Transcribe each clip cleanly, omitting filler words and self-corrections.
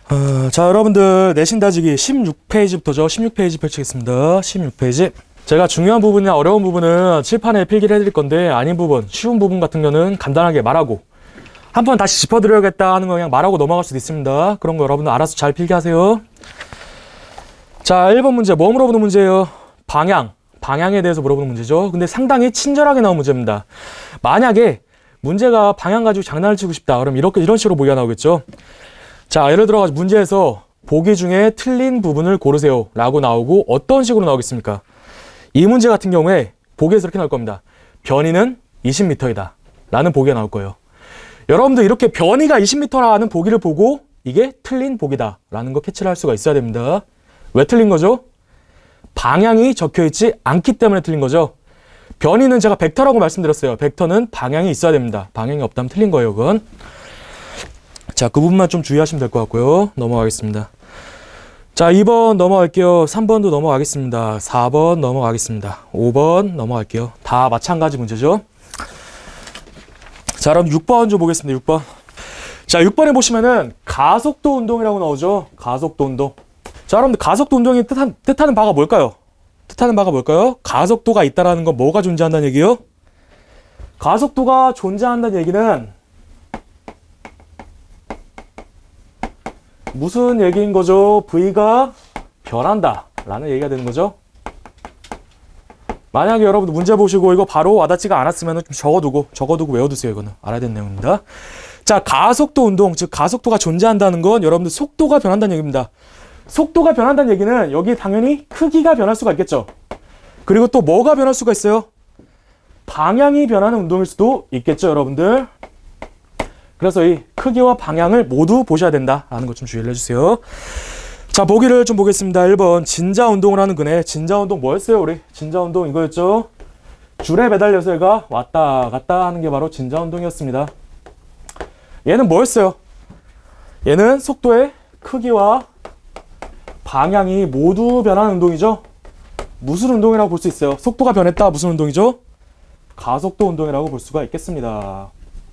자, 여러분들 내신 다지기 16페이지부터죠. 16페이지 펼치겠습니다. 16페이지. 제가 중요한 부분이나 어려운 부분은 칠판에 필기를 해드릴 건데, 아닌 부분, 쉬운 부분 같은 경우는 간단하게 말하고 한 번 다시 짚어드려야겠다 하는 거 그냥 말하고 넘어갈 수도 있습니다. 그런 거 여러분들 알아서 잘 필기하세요. 자, 1번 문제 뭐 물어보는 문제예요? 방향에 대해서 물어보는 문제죠. 근데 상당히 친절하게 나온 문제입니다. 만약에 문제가 방향 가지고 장난을 치고 싶다, 그럼 이런 식으로 보기가 나오겠죠. 자, 예를 들어 문제에서 보기 중에 틀린 부분을 고르세요 라고 나오고 어떤 식으로 나오겠습니까? 이 문제 같은 경우에 보기에서 이렇게 나올 겁니다. 변이는 20m이다 라는 보기가 나올 거예요. 여러분들 이렇게 변이가 20m라는 보기를 보고 이게 틀린 보기다 라는 거 캐치를 할 수가 있어야 됩니다. 왜 틀린 거죠? 방향이 적혀있지 않기 때문에 틀린 거죠. 변이는 제가 벡터라고 말씀드렸어요. 벡터는 방향이 있어야 됩니다. 방향이 없다면 틀린 거예요, 그건. 자, 그 부분만 좀 주의하시면 될 것 같고요. 넘어가겠습니다. 자, 2번 넘어갈게요. 3번도 넘어가겠습니다. 4번 넘어가겠습니다. 5번 넘어갈게요. 다 마찬가지 문제죠. 자, 그럼 6번 좀 보겠습니다. 6번. 자, 6번에 보시면은 가속도 운동이라고 나오죠. 가속도 운동. 자, 여러분들 가속도 운동이 뜻하는 바가 뭘까요? 뜻하는 바가 뭘까요? 가속도가 있다라는 건 뭐가 존재한다는 얘기요? 가속도가 존재한다는 얘기는 무슨 얘기인 거죠? V가 변한다 라는 얘기가 되는 거죠. 만약에 여러분들 문제 보시고 이거 바로 와닿지가 않았으면 좀 적어두고 외워두세요. 이거는 알아야 되는 내용입니다. 자, 가속도 운동, 즉 가속도가 존재한다는 건 여러분들 속도가 변한다는 얘기입니다. 속도가 변한다는 얘기는 여기 당연히 크기가 변할 수가 있겠죠. 그리고 또 뭐가 변할 수가 있어요? 방향이 변하는 운동일 수도 있겠죠, 여러분들. 그래서 이 크기와 방향을 모두 보셔야 된다라는 것 좀 주의를 해주세요. 자, 보기를 좀 보겠습니다. 1번 진자 운동을 하는 그네. 진자 운동 뭐였어요, 우리? 진자 운동 이거였죠. 줄에 매달려서 얘가 왔다 갔다 하는 게 바로 진자 운동이었습니다. 얘는 뭐였어요? 얘는 속도의 크기와 방향이 모두 변하는 운동이죠. 무슨 운동이라고 볼 수 있어요? 속도가 변했다. 무슨 운동이죠? 가속도 운동이라고 볼 수가 있겠습니다.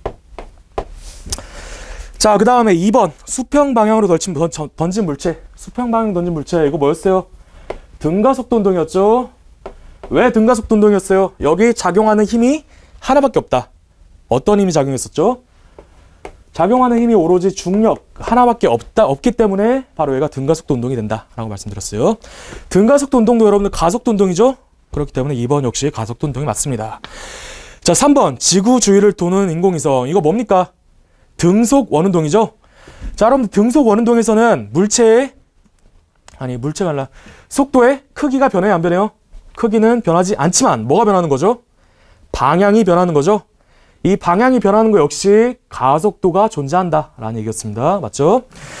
자, 그 다음에 2번 수평 방향으로 던진 물체. 수평 방향 던진 물체 이거 뭐였어요? 등가속도 운동이었죠. 왜 등가속도 운동이었어요? 여기 작용하는 힘이 하나밖에 없다. 어떤 힘이 작용했었죠? 작용하는 힘이 오로지 중력 하나밖에 없기 때문에 바로 얘가 등가속도 운동이 된다라고 말씀드렸어요. 등가속도 운동도 여러분들 가속도 운동이죠. 그렇기 때문에 2번 역시 가속도 운동이 맞습니다. 자, 3번 지구 주위를 도는 인공위성. 이거 뭡니까? 등속 원운동이죠. 자, 여러분들 등속 원운동에서는 물체가 아니라 속도의 크기가 변해요, 안 변해요? 크기는 변하지 않지만 뭐가 변하는 거죠? 방향이 변하는 거죠. 이 방향이 변하는 거 역시 가속도가 존재한다 라는 얘기였습니다. 맞죠?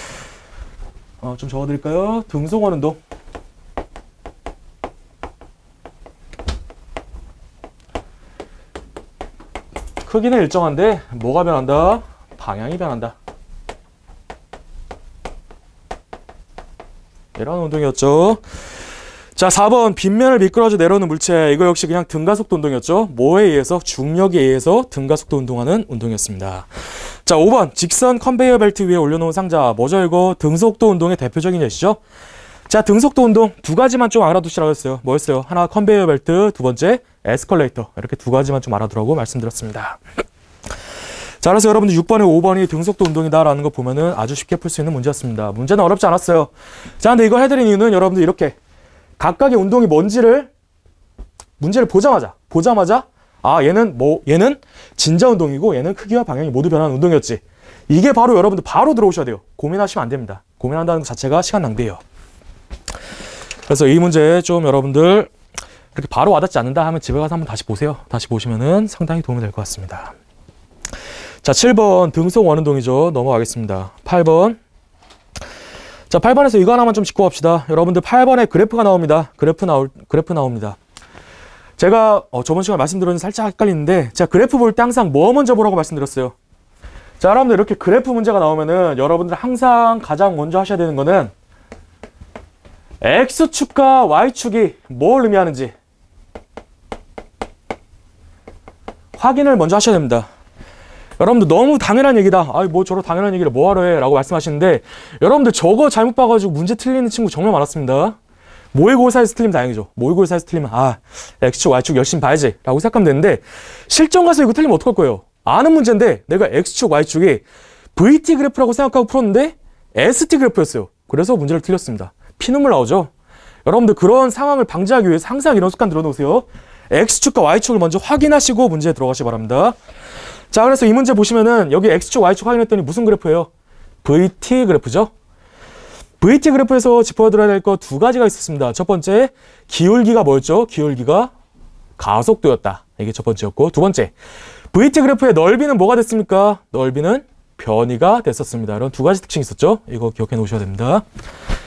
좀 적어드릴까요? 등속 원운동. 크기는 일정한데 뭐가 변한다? 방향이 변한다. 이런 운동이었죠. 자, 4번 빗면을 미끄러져 내려오는 물체. 이거 역시 그냥 등가속도 운동이었죠. 뭐에 의해서? 중력에 의해서 등가속도 운동하는 운동이었습니다. 자, 5번 직선 컨베이어 벨트 위에 올려놓은 상자. 뭐죠 이거? 등속도 운동의 대표적인 예시죠. 자, 등속도 운동 두 가지만 좀 알아두시라고 했어요. 뭐였어요? 하나 컨베이어 벨트, 두 번째 에스컬레이터. 이렇게 두 가지만 좀 알아두라고 말씀드렸습니다. 자, 그래서 여러분들 6번에 5번이 등속도 운동이다라는 거 보면은 아주 쉽게 풀 수 있는 문제였습니다. 문제는 어렵지 않았어요. 자, 근데 이걸 해드린 이유는 여러분들 이렇게 각각의 운동이 뭔지를 문제를 보자마자 얘는 진자 운동이고 얘는 크기와 방향이 모두 변하는 운동이었지. 이게 바로 여러분들 바로 들어오셔야 돼요. 고민하시면 안 됩니다. 고민한다는 것 자체가 시간 낭비예요. 그래서 이 문제 좀 여러분들 이렇게 바로 와닿지 않는다 하면 집에 가서 한번 다시 보세요. 다시 보시면은 상당히 도움이 될 것 같습니다. 자, 7번 등속 원운동이죠. 넘어가겠습니다. 8번. 자, 8번에서 이거 하나만 좀 짚고 갑시다. 여러분들 8번에 그래프가 나옵니다. 그래프 나옵니다. 제가 저번 시간에 말씀드렸는데 살짝 헷갈리는데 제가 그래프 볼 때 항상 뭐 먼저 보라고 말씀드렸어요. 자, 여러분들 이렇게 그래프 문제가 나오면은 여러분들 항상 가장 먼저 하셔야 되는 거는 X축과 Y축이 뭘 의미하는지 확인을 먼저 하셔야 됩니다. 여러분들 너무 당연한 얘기다. 아이 뭐 저런 당연한 얘기를 뭐하러 해 라고 말씀하시는데, 여러분들 저거 잘못 봐가지고 문제 틀리는 친구 정말 많았습니다. 모의고사에서 틀리면 다행이죠. 모의고사에서 틀리면 X축 Y축 열심히 봐야지 라고 생각하면 되는데, 실전 가서 이거 틀리면 어떡할 거예요? 아는 문제인데 내가 X축 Y축이 VT 그래프라고 생각하고 풀었는데 ST 그래프였어요. 그래서 문제를 틀렸습니다. 피눈물 나오죠? 여러분들 그런 상황을 방지하기 위해서 항상 이런 습관 들어놓으세요. X축과 Y축을 먼저 확인하시고 문제에 들어가시기 바랍니다. 자, 그래서 이 문제 보시면은 여기 X축, Y축 확인했더니 무슨 그래프예요? VT 그래프죠? VT 그래프에서 짚어들어야 될 거 두 가지가 있었습니다. 첫 번째, 기울기가 뭐였죠? 기울기가 가속도였다. 이게 첫 번째였고, 두 번째, VT 그래프의 넓이는 뭐가 됐습니까? 넓이는 변이가 됐었습니다. 이런 두 가지 특징이 있었죠? 이거 기억해 놓으셔야 됩니다.